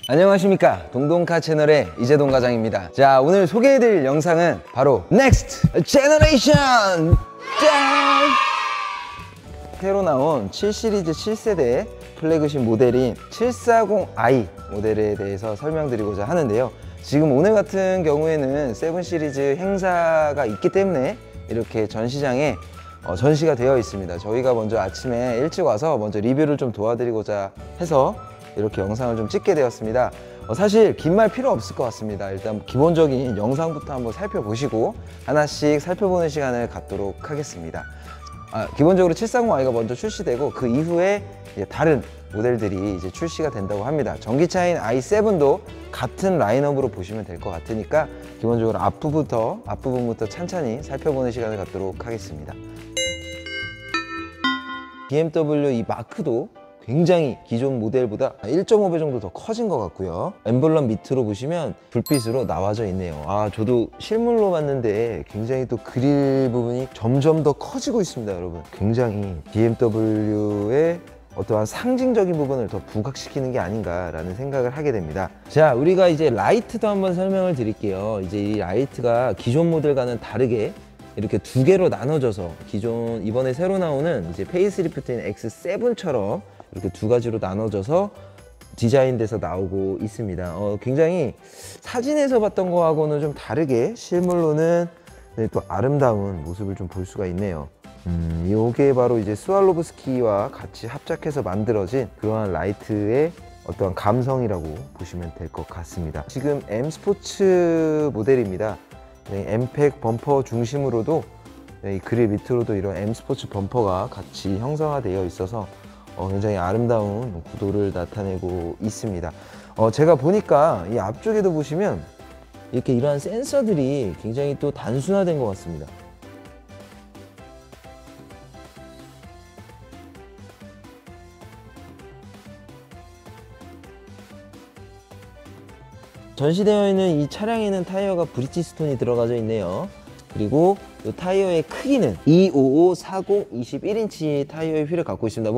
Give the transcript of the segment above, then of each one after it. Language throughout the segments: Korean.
안녕하십니까, 동동카 채널의 이재동 과장입니다. 자, 오늘 소개해드릴 영상은 바로 Next Generation! 짠! 새로 나온 7시리즈 7세대 플래그십 모델인 740i 모델에 대해서 설명드리고자 하는데요. 지금 오늘 같은 경우에는 7시리즈 행사가 있기 때문에 이렇게 전시장에 전시가 되어 있습니다. 저희가 먼저 아침에 일찍 와서 먼저 리뷰를 좀 도와드리고자 해서 이렇게 영상을 좀 찍게 되었습니다. 사실 긴 말 필요 없을 것 같습니다. 일단 기본적인 영상부터 한번 살펴보시고 하나씩 살펴보는 시간을 갖도록 하겠습니다. 기본적으로 740i가 먼저 출시되고 그 이후에 이제 다른 모델들이 이제 출시가 된다고 합니다. 전기차인 i7도 같은 라인업으로 보시면 될 것 같으니까 기본적으로 앞부분부터 찬찬히 살펴보는 시간을 갖도록 하겠습니다. BMW 이 마크도 굉장히 기존 모델보다 1.5배 정도 더 커진 것 같고요. 엠블럼 밑으로 보시면 불빛으로 나와져 있네요. 저도 실물로 봤는데 굉장히 또 그릴 부분이 점점 더 커지고 있습니다, 여러분. 굉장히 BMW의 어떠한 상징적인 부분을 더 부각시키는 게 아닌가라는 생각을 하게 됩니다. 자, 우리가 이제 라이트도 한번 설명을 드릴게요. 이제 이 라이트가 기존 모델과는 다르게 이렇게 두 개로 나눠져서 이번에 새로 나오는 이제 페이스리프트인 X7처럼 이렇게 두 가지로 나눠져서 디자인돼서 나오고 있습니다. 굉장히 사진에서 봤던 거하고는 좀 다르게 실물로는 또 아름다운 모습을 좀 볼 수가 있네요. 이게 바로 이제 스왈로브스키와 같이 합작해서 만들어진 그러한 라이트의 어떠한 감성이라고 보시면 될 것 같습니다. 지금 M 스포츠 모델입니다. M팩 범퍼 중심으로도 이 그릴 밑으로도 이런 M 스포츠 범퍼가 같이 형상화되어 있어서 굉장히 아름다운 구도를 나타내고 있습니다. 제가 보니까 이 앞쪽에도 보시면 이렇게 이러한 센서들이 굉장히 또 단순화된 것 같습니다. 전시되어 있는 이 차량에는 타이어가 브리지스톤이 들어가져 있네요. 그리고 이 타이어의 크기는 255/40 21인치 타이어의 휠을 갖고 있습니다.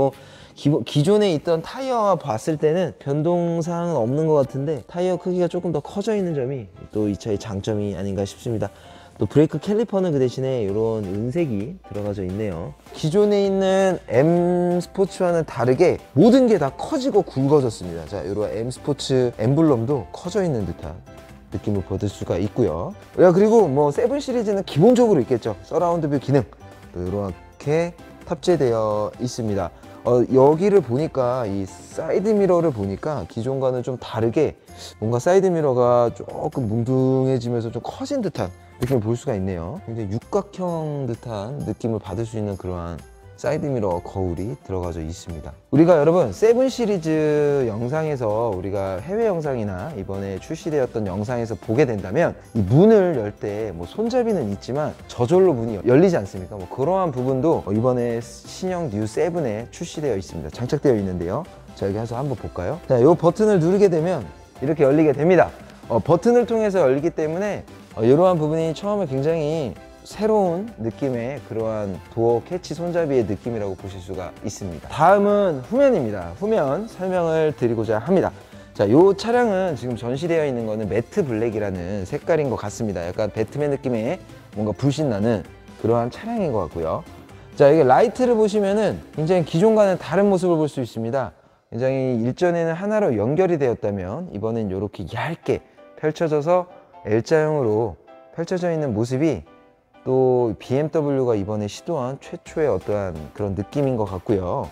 기존에 있던 타이어와 봤을 때는 변동사항은 없는 것 같은데 타이어 크기가 조금 더 커져 있는 점이 또 이 차의 장점이 아닌가 싶습니다. 또 브레이크 캘리퍼는 그 대신에 이런 은색이 들어가져 있네요. 기존에 있는 M 스포츠와는 다르게 모든 게 다 커지고 굵어졌습니다. 자, 이런 M 스포츠 엠블럼도 커져 있는 듯한 느낌을 받을 수가 있고요. 그리고 7 시리즈는 기본적으로 있겠죠. 서라운드 뷰 기능 또 이렇게 탑재되어 있습니다. 여기를 보니까 이 사이드 미러를 보니까 기존과는 좀 다르게 뭔가 사이드 미러가 조금 뭉둥해지면서 좀 커진 듯한 느낌을 볼 수가 있네요. 굉장히 육각형 듯한 느낌을 받을 수 있는 그러한 사이드미러 거울이 들어가져 있습니다. 우리가 여러분 7 시리즈 영상에서 우리가 해외 영상이나 이번에 출시되었던 영상에서 보게 된다면 이 문을 열 때 손잡이는 있지만 저절로 문이 열리지 않습니까? 그러한 부분도 이번에 신형 뉴 7에 출시되어 있습니다. 장착되어 있는데요. 자, 여기 해서 한번 볼까요? 자, 이 버튼을 누르게 되면 이렇게 열리게 됩니다. 버튼을 통해서 열리기 때문에 이러한 부분이 처음에 굉장히 새로운 느낌의 그러한 도어 캐치 손잡이의 느낌이라고 보실 수가 있습니다. 다음은 후면입니다. 후면 설명을 드리고자 합니다. 자, 이 차량은 지금 전시되어 있는 거는 매트 블랙이라는 색깔인 것 같습니다. 약간 배트맨 느낌의 뭔가 불신 나는 그러한 차량인 것 같고요. 자, 여기 라이트를 보시면은 굉장히 기존과는 다른 모습을 볼 수 있습니다. 굉장히 일전에는 하나로 연결이 되었다면 이번엔 이렇게 얇게 펼쳐져서 L자형으로 펼쳐져 있는 모습이 또 BMW가 이번에 시도한 최초의 어떠한 그런 느낌인 것 같고요.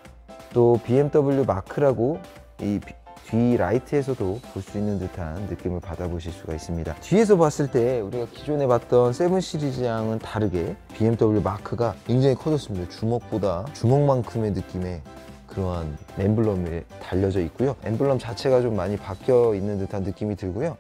또 BMW 마크라고 이 뒤 라이트에서도 볼 수 있는 듯한 느낌을 받아보실 수가 있습니다. 뒤에서 봤을 때 우리가 기존에 봤던 7 시리즈랑은 다르게 BMW 마크가 굉장히 커졌습니다. 주먹만큼의 느낌의 그러한 엠블럼이 달려져 있고요. 엠블럼 자체가 좀 많이 바뀌어 있는 듯한 느낌이 들고요.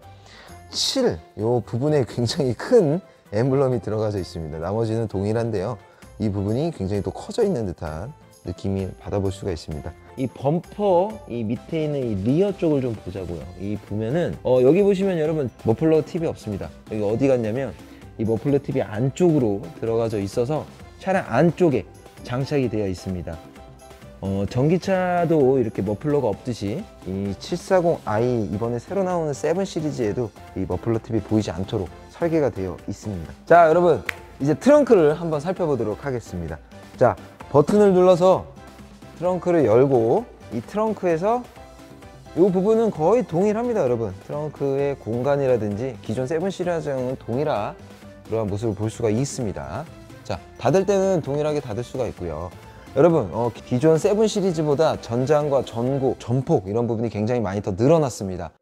이 부분에 굉장히 큰 엠블럼이 들어가져 있습니다. 나머지는 동일한데요. 이 부분이 굉장히 또 커져 있는 듯한 느낌이 받아볼 수가 있습니다. 이 범퍼 이 밑에 있는 이 리어 쪽을 좀 보자고요. 이 보면은 여기 보시면 여러분 머플러 팁이 없습니다. 여기 어디 갔냐면 이 머플러 팁이 안쪽으로 들어가져 있어서 차량 안쪽에 장착이 되어 있습니다. 전기차도 이렇게 머플러가 없듯이 이 740i 이번에 새로 나오는 7 시리즈에도 이 머플러 팁이 보이지 않도록 설계가 되어 있습니다. 자, 여러분 이제 트렁크를 한번 살펴보도록 하겠습니다. 자, 버튼을 눌러서 트렁크를 열고 이 트렁크에서 이 부분은 거의 동일합니다. 여러분, 트렁크의 공간이라든지 기존 7 시리즈와는 동일한 그러한 모습을 볼 수가 있습니다. 자, 닫을 때는 동일하게 닫을 수가 있고요. 여러분, 기존 7 시리즈보다 전장과 전고, 전폭 이런 부분이 굉장히 많이 더 늘어났습니다.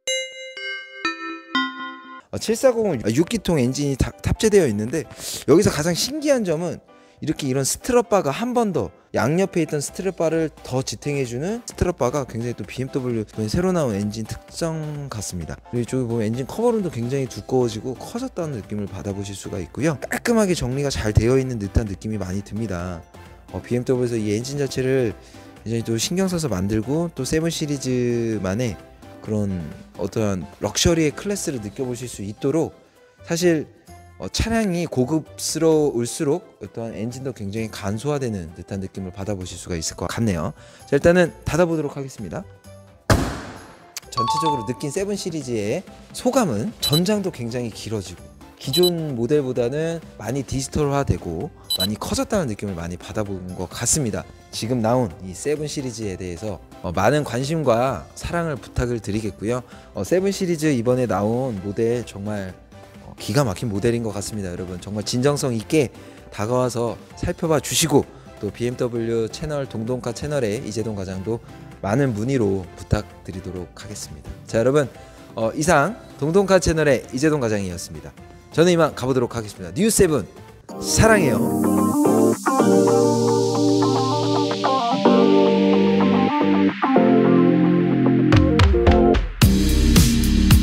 740은 6기통 엔진이 탑재되어 있는데, 여기서 가장 신기한 점은 이렇게 이런 스트럿바가 한 번 더 양옆에 있던 스트럿바를 더 지탱해주는 스트럿바가 굉장히 또 BMW 새로 나온 엔진 특성 같습니다. 그리고 이쪽에 보면 엔진 커버룸도 굉장히 두꺼워지고 커졌다는 느낌을 받아보실 수가 있고요. 깔끔하게 정리가 잘 되어 있는 듯한 느낌이 많이 듭니다. BMW에서 이 엔진 자체를 굉장히 또 신경 써서 만들고 또 7 시리즈만의 그런 어떠한 럭셔리의 클래스를 느껴보실 수 있도록 사실 차량이 고급스러울수록 어떠한 엔진도 굉장히 간소화되는 듯한 느낌을 받아보실 수가 있을 것 같네요. 자, 일단은 닫아보도록 하겠습니다. 전체적으로 느낀 7 시리즈의 소감은 전장도 굉장히 길어지고 기존 모델보다는 많이 디지털화되고 많이 커졌다는 느낌을 많이 받아본 것 같습니다. 지금 나온 이 7 시리즈에 대해서 많은 관심과 사랑을 부탁을 드리겠고요. 7 시리즈 이번에 나온 모델 정말 기가 막힌 모델인 것 같습니다. 여러분 정말 진정성 있게 다가와서 살펴봐 주시고 또 BMW 채널 동동카 채널에 이재동 과장도 많은 문의로 부탁드리도록 하겠습니다. 자, 여러분 이상 동동카 채널의 이재동 과장이었습니다. 저는 이만 가보도록 하겠습니다. 뉴7 사랑해요.